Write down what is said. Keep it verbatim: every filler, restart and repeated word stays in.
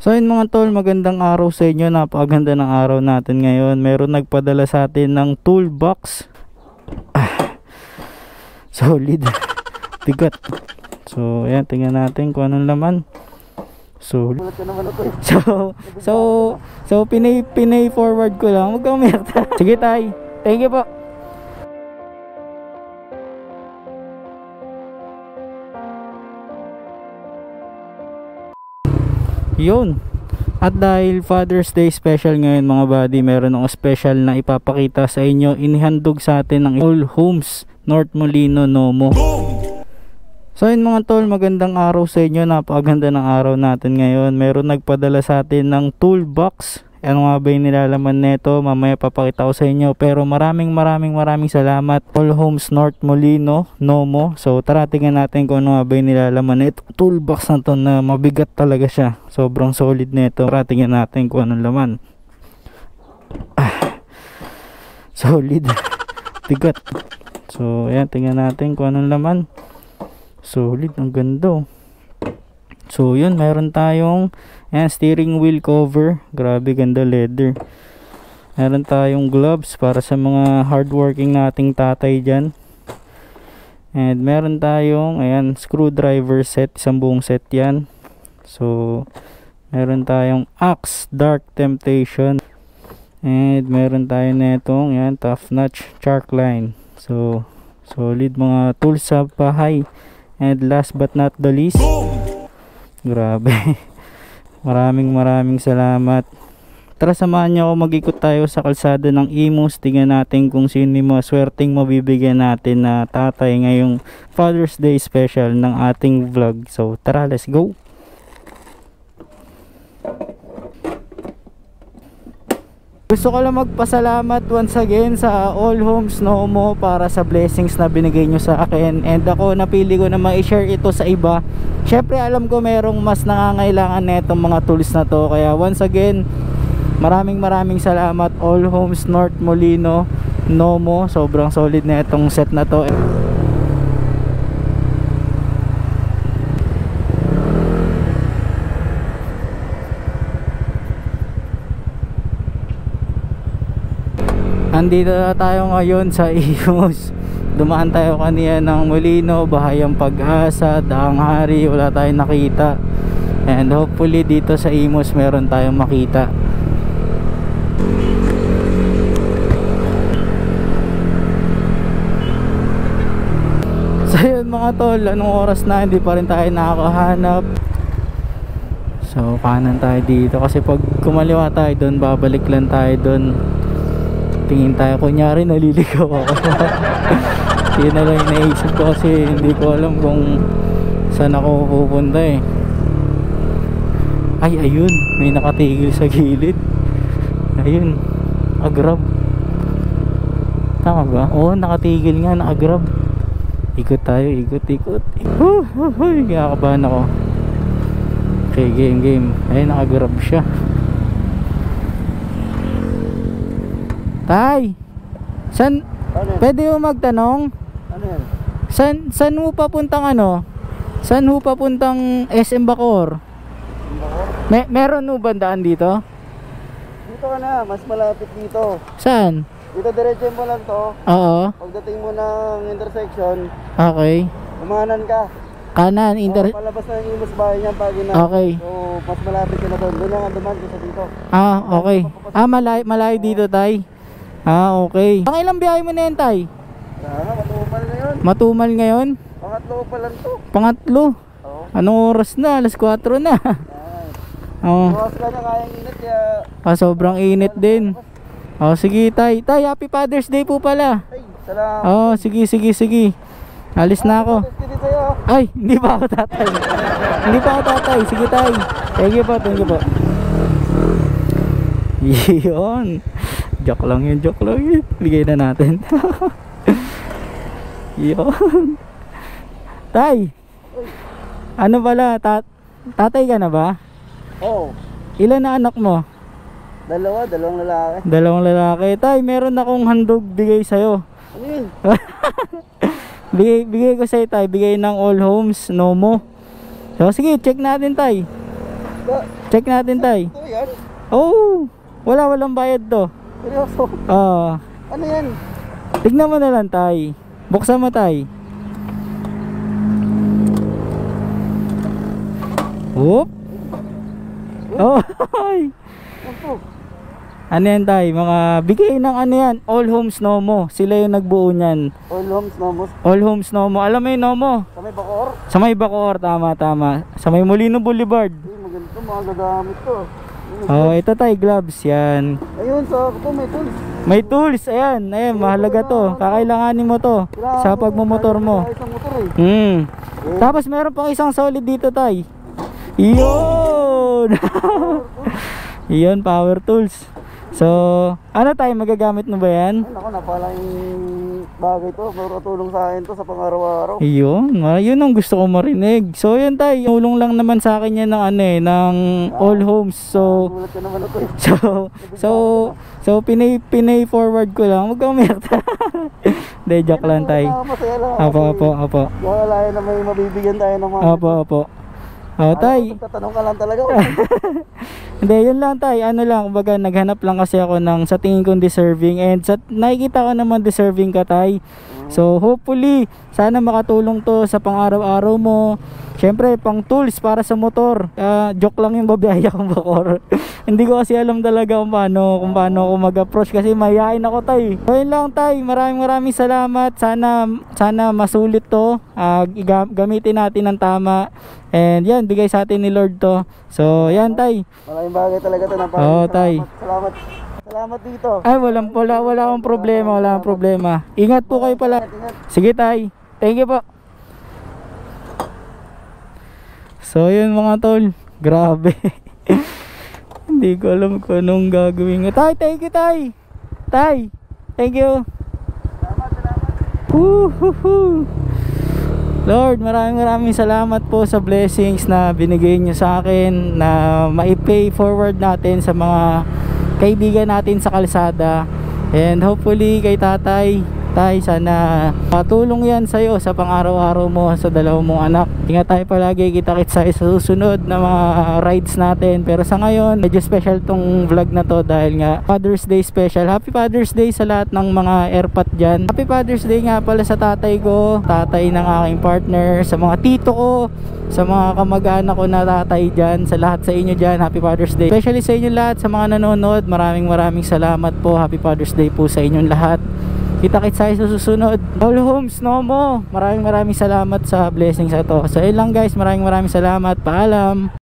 So yun mga tol, magandang araw sa inyo. Napakaganda ng araw natin ngayon. Meron nagpadala sa atin ng toolbox. Ah, solid. Bigat. So ayan, tingnan natin kung anong laman. So So So So pinay pinay forward ko lang. Huwag kang umiyak. Sige tay. Thank you po. Yun. At dahil Father's Day special ngayon mga buddy, meron akong special na ipapakita sa inyo. Inihandog sa atin ng All Homes North Molino Nomo. So yun mga tol, magandang araw sa inyo. Napakaganda ng araw natin ngayon. Meron nagpadala sa atin ng toolbox. Ano nga ba yung nilalaman neto? Mamaya papakita ko sa inyo. Pero maraming maraming maraming salamat All Homes North Molino Nomo. So tara tingnan natin kung ano nga ba yung nilalaman neto. Toolbox na to na mabigat talaga siya. Sobrang solid neto. Tara tingnan natin kung anong laman. Ah, solid. Bigat. So ayan, tingnan natin kung anong laman. Solid, ang ganda. So yun, mayroon tayong ayan, steering wheel cover. Grabe, ganda leather. Meron tayong gloves para sa mga hardworking nating tatay dyan. And meron tayong ayan, screwdriver set. Isang buong set yan. So meron tayong axe dark temptation. And meron tayo netong ayan, tough notch shark line. So solid mga tools sa bahay. And last but not the least, grabe. Maraming maraming salamat. Tara samahan niyo ako, mag-ikot tayo sa kalsada ng Imus. Tingnan natin kung sino yung mga swerteng mabibigyan natin na tatay ngayong Father's Day special ng ating vlog. So tara, let's go. Gusto ko lang magpasalamat once again sa All Homes Nomo para sa blessings na binigay nyo sa akin. And ako napili ko na ma-share ito sa iba. Syempre alam ko merong mas nangangailangan na itong mga tools na to. Kaya once again, maraming maraming salamat All Homes North Molino Nomo. Sobrang solid na itong set na to. Andito na tayo ngayon sa Imus. Dumaan tayo kanina ng Molino, Bahayang Pag-asa, Daang Hari, wala tayong nakita. And hopefully dito sa Imus meron tayong makita. So yun mga tol, anong oras na hindi pa rin tayo nakakahanap. So kanan tayo dito kasi pag kumaliwa tayo doon, babalik lang tayo doon. Tingin tayo, kunyari naliligaw ako. Yun na lang yung naisip ko kasi hindi ko alam kung saan ako pupunta eh. Ay ayun, may nakatigil sa gilid. Ayun, agrab. Tama ba? Oo, nakatigil nga, nakagrab. Ikot tayo, ikot, ikot. Huh, huh, huh, kakabahan ako. Okay, game, game. Ayun, nakagrab siya. Tay, san, ano? Pwede mo magtanong? Ano yan? San, san mo papuntang ano? San mo papuntang S M Bacoor? Bacoor? Me, meron mo bandaan dito? Dito ka na, mas malapit dito. Saan? Dito diretso mo lang to. Oo. Pagdating mo ng intersection. Okay. Kumanan ka. Kanan, inter... Oh, palabas na yung Imus bahay niya pag ina. Okay. So, mas malapit ka na doon. Doon lang ang dumaan ko sa dito. Ah, okay. Ah, malay, malay dito, tay. Ah, okay. Ang ilang biyahe mo na yan, tay? Ah, matumal ngayon. Matumal ngayon? Pangatlo pa lang to. Pangatlo? Oo. Anong oras na? Alas kwatro na. Oo. Oras ka na, kayang init kaya... Ah, sobrang init din. Oh, sige, tay. Tay, happy Father's Day po pala. Ay, salamat. Oh, sige, sige, sige. Alis na ako. Ay, hindi pa ako tatay. Hindi pa ako tatay. Sige, tay. Thank you po, thank you po. Yun. Joke lang yun, joke lang yun. Bigay na natin. Yun. Tay, ano pala, tat tatay ka na ba? Oo. Ilan na anak mo? Dalawa, dalawang lalaki. Dalawang lalaki. Tay, meron akong handog bigay sa'yo. Ano yun? bigay, bigay ko sa'yo, tay. Bigay ng All Homes Nomo. So sige, check natin, tay. Check natin, tay. Ito yan. Oh, wala, walang bayad to. Seryoso. Ah, Ano yan? tignan mo na lang, tay. Buksan mo, tay. Whoop. Oh, ay. Ano po? Ano yan, tay? Mga bigay ng ano yan, All Homes Nomo. Sila yung nagbuo niyan. All homes, nomos. All Homes Nomo. Alam mo yung Nomo? Sa may Bacoor. Sa may Bacoor, tama, tama. Sa may Molino Boulevard. Uy, maganda. Mga gagamit to. Oh, ito, tay, gloves yan. Ayun, sa ako may tools. May tools, ayan, ayan, mahalaga to. Kakailanganin mo to sa pagmumotor mo. Sa motor eh. Hmm. Tapos meron pang isang solid dito, tay. Yun! Yun, power tools. So, ano, tay, magagamit mo ba yan? Ay, naku, napalaking bagay to. Marutulong sa akin to sa pang-araw-araw. Yun, ah, yun ang gusto ko marinig. So, yun, tay, tulong lang naman sa akin yan ng ano eh, ng All Homes. So, Gulat ka naman ito eh. so, so, so, pinay, pinay forward ko lang. Huwag kang umiyak. Hindi, joke lang, tay. Masaya lang. Apo, apo, apo. Wala na may mabibigyan tayo ng mga. Opo, opo. Oh, tay. Tatanong ka lang talaga. Hindi, yun lang, tay. Ano lang, kumbaga naghanap lang kasi ako ng sa tingin kong deserving, and sa nakikita ko naman deserving ka, tay. So hopefully sana makatulong to sa pang-araw-araw mo. Syempre pang tools para sa motor. Uh, joke lang yung babaya kong Bacoor. Hindi ko kasi alam talaga kung paano kung paano ako mag-approach kasi mayayain ako, tay. So yun lang, tay. Maraming maraming salamat. Sana sana masulit to. Uh, gamitin natin ng tama. And yan, bigay sa atin ni Lord to. So yan, tay. Malaking bagay talaga to. Oo, tay. Salamat. Salamat dito. Ay, walang wala, wala akong problema, wala akong problema. Ingat po kayo pala. Sige, tay. Thank you po. So, yun mga tol. Grabe. Hindi ko alam kung anong gagawin. Tay, thank you, tay. Tay, thank you. Salamat, salamat. Woohoo. Lord, maraming maraming salamat po sa blessings na binigay niyo sa akin, na mai-pay forward natin sa mga kaibigan natin sa kalsada. And hopefully kay tatay, tay, sana patulong yan sa'yo sa pang-araw-araw mo sa dalawang mong anak. Ingat tayo palagi, kita-kits sa susunod na mga rides natin. Pero sa ngayon, medyo special tong vlog na to dahil nga Father's Day special. Happy Father's Day sa lahat ng mga airpat dyan. Happy Father's Day nga pala sa tatay ko, tatay ng aking partner, sa mga tito ko, sa mga kamag-anak ko na tatay dyan, sa lahat sa inyo dyan. Happy Father's Day. Especially sa inyo lahat, sa mga nanonood, maraming maraming salamat po. Happy Father's Day po sa inyong lahat. Kita-kits tayo sa susunod. All Homes Nomo, maraming maraming salamat sa blessings ito. So yun lang, guys, maraming maraming salamat. Paalam.